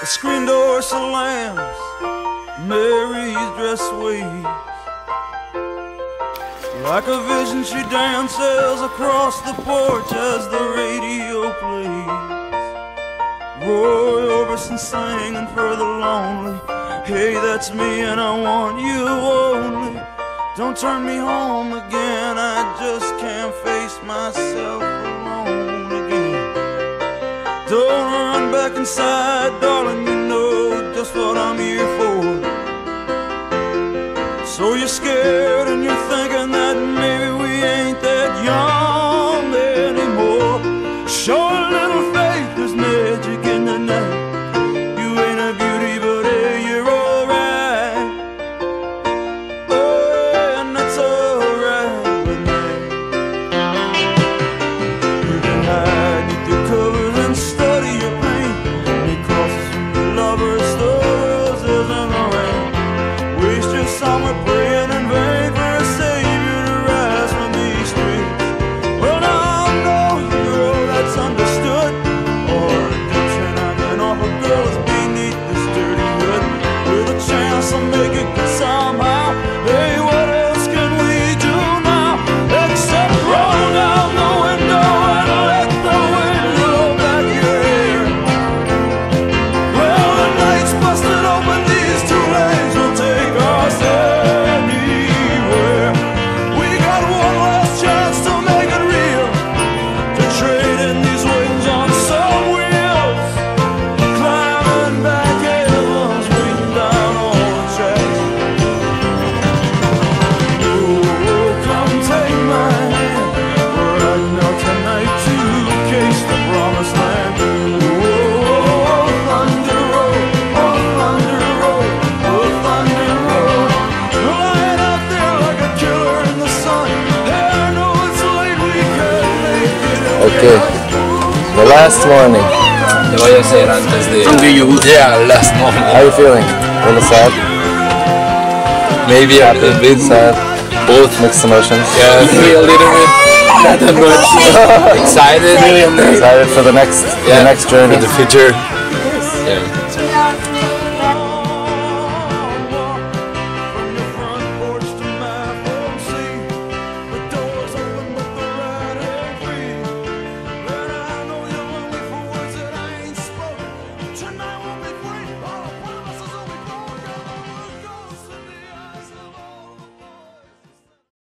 screen door slams, Mary's dress waves. Like a vision she dances across the porch as the radio plays. Roy Orbison singing for the lonely. Hey, that's me and I want you only. Don't turn me home again, I just can't face myself alone again. Don't run back inside, darling, you know just what I'm here for. So you're scared and you're thinking that maybe we ain't that young anymore. Show a little faith, there's magic in the night. You ain't a beauty, but hey, you're alright. Oh, and that's alright with me. You can hide with your covers and study your pain. Make crosses from your lovers, the roses and the rain. Waste your summer praying in vain for a savior to rise from these streets. Well, now I know you're all that's understood. Or redemption I can offer, girl, is beneath this dirty hood. With a chance I'll make it good somehow. Hey, what else can we do now except roll down the window and let the wind blow back your hair? Well, the night's busted open, these two lanes will take us anywhere. We got one last chance to make it real, to trade in these wings on some wheels, climbing back hills, waiting down all the tracks. Oh, come take my hand, we're riding out tonight to case the promised land. Oh, Thunder Road, oh, Thunder Road, oh, Thunder Road. Lying out there like a killer in the sun. Hey, I know it's late, we can't make it. Okay, the last morning. Det var jag säger antes det. Yeah, last morning. How are you feeling? A little sad? Maybe a bit Sad? both. Mixed emotions? Yeah, I feel a little bit not that much excited. Excited for the next journey? For the future. Yeah.